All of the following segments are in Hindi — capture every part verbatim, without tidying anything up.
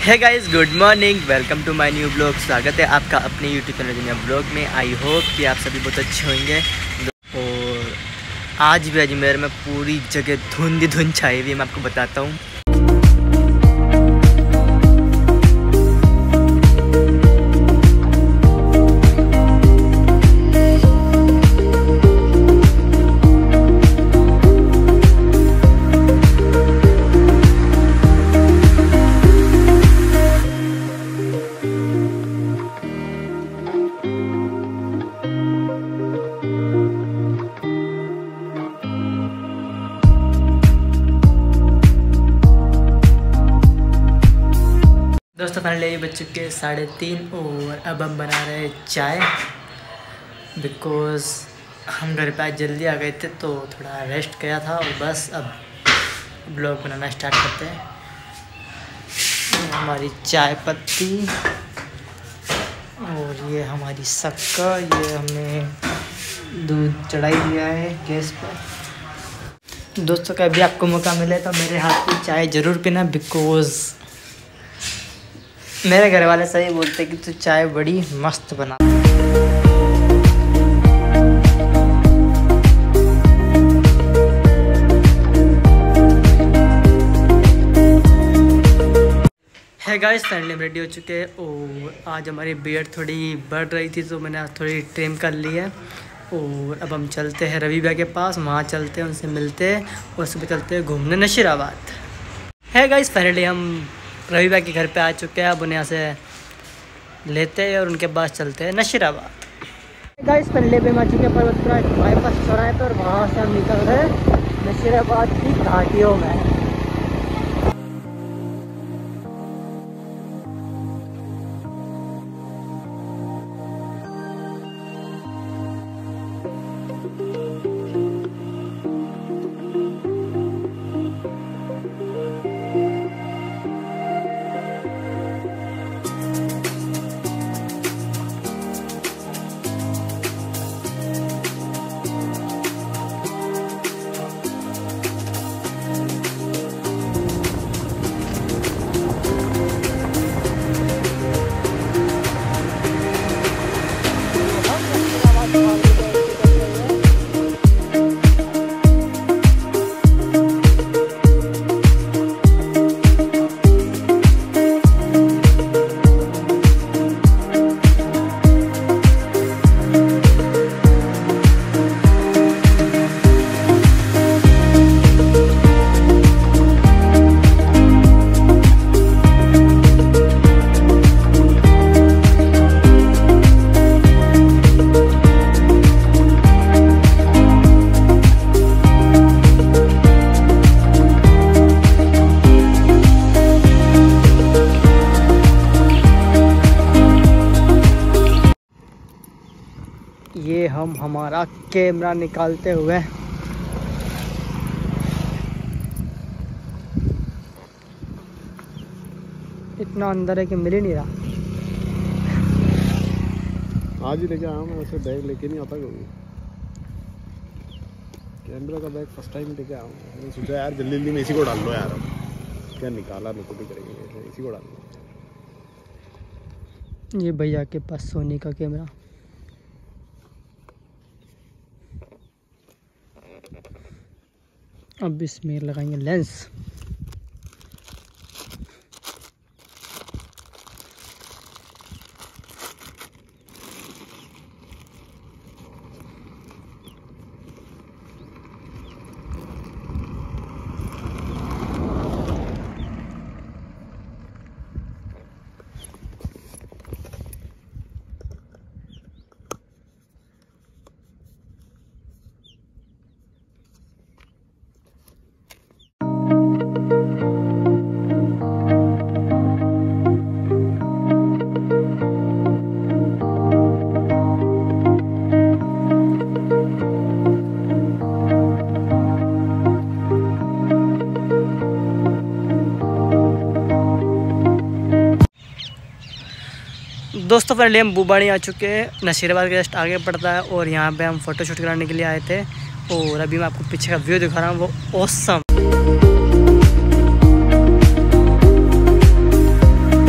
है guys, good morning, welcome to my new blog. स्वागत है आपका अपने यूट्यूब चैनल दुनिया ब्लॉग में। आई होप कि आप सभी बहुत अच्छे होंगे। और आज भी अजमेर में पूरी जगह धुंध धुंध छाई हुई है, मैं आपको बताता हूँ। दोस्तों फाइनली बज चुके साढ़े तीन और अब हम बना रहे हैं चाय। बिकॉज़ हम घर पे आज जल्दी आ गए थे तो थोड़ा रेस्ट किया था और बस अब ब्लॉग बनाना स्टार्ट करते हैं। हमारी चाय पत्ती और ये हमारी शक्कर, ये हमने दूध चढ़ाई दिया है गैस पर। दोस्तों कभी आपको मौका मिले तो मेरे हाथ की चाय ज़रूर पीना, बिकॉज़ मेरे घर वाले सही बोलते कि तू चाय बड़ी मस्त बना। है गाइस, फाइनली रेडी हो चुके हैं और आज हमारी बियर्ड थोड़ी बढ़ रही थी तो मैंने थोड़ी ट्रिम कर ली है। और अब हम चलते हैं रवि भैया के पास, वहाँ चलते हैं, उनसे मिलते हैं और सुबह चलते हैं घूमने नशीराबाद। है गाइस, फाइनली हम रवि भाई के घर पे आ चुके हैं। अब उन्हें यहाँ से लेते हैं और उनके पास चलते हैं नशीराबाद। गाइस पहले पे हम आ चुके हैं पर्वतपुरा बाईपास चौराहे पर, वहाँ से हम निकल रहे हैं नशीराबाद की घाटियों में। ये हम हमारा कैमरा निकालते हुए इतना अंदर है कि मिल ही नहीं रहा। आज ही लेके आया मैं, वैसे बैग लेके नहीं आता कभी। कैमरा का बैग फर्स्ट टाइम लेके आया हूँ। मैंने सोचा यार जल्दी जल्दी में इसी को डाल लो यार, अब क्या निकाला नहीं तो भी करेंगे, इसी को डाल लो। ये भैया के पास सोनी का कैमरा। अब इसमें लगाएंगे लेंस। दोस्तों फाइनली हम बुबानी आ चुके हैं। नशीराबाद के जस्ट आगे पड़ता है और यहाँ पे हम फ़ोटो शूट कराने के लिए आए थे। और अभी मैं आपको पीछे का व्यू दिखा रहा हूँ, वो ऑसम।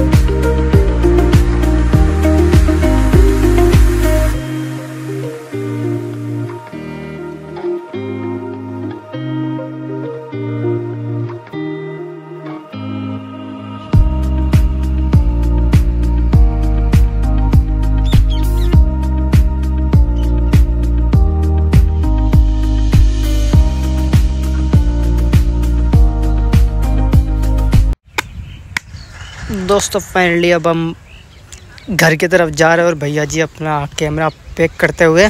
दोस्तों फाइनली अब हम घर की तरफ जा रहे हैं और भैया जी अपना कैमरा पैक करते हुए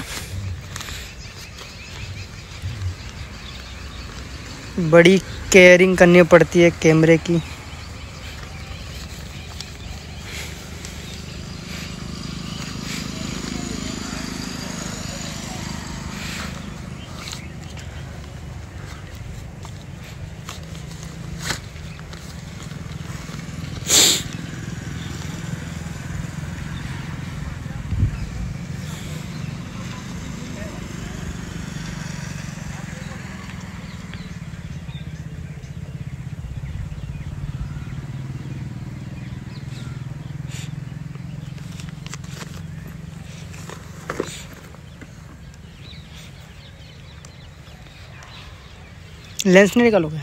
बड़ी केयरिंग करनी पड़ती है कैमरे की। लेंस नहीं निकालोगे?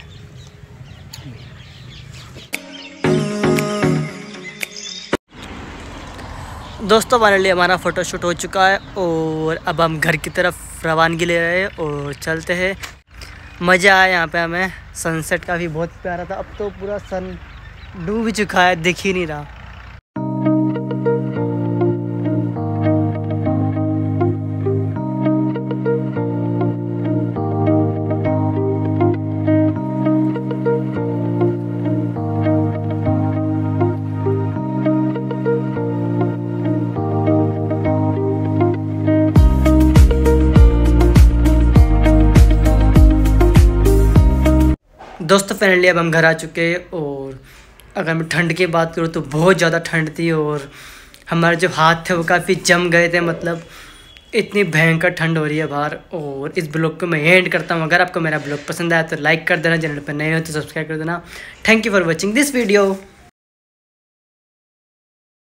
दोस्तों फाइनली हमारा फ़ोटोशूट हो चुका है और अब हम घर की तरफ रवानगी ले रहे हैं और चलते हैं। मज़ा आया यहाँ पे हमें, सनसेट का भी बहुत प्यारा था। अब तो पूरा सन डूब भी चुका है, दिख ही नहीं रहा। दोस्तों फाइनली अब हम घर आ चुके हैं और अगर मैं ठंड की बात करूँ तो बहुत ज़्यादा ठंड थी और हमारे जो हाथ थे वो काफ़ी जम गए थे। मतलब इतनी भयंकर ठंड हो रही है बाहर। और इस ब्लॉग को मैं एंड करता हूँ। अगर आपको मेरा ब्लॉग पसंद आया तो लाइक कर देना, चैनल पर नए हो तो सब्सक्राइब कर देना। Thank you for watching this video.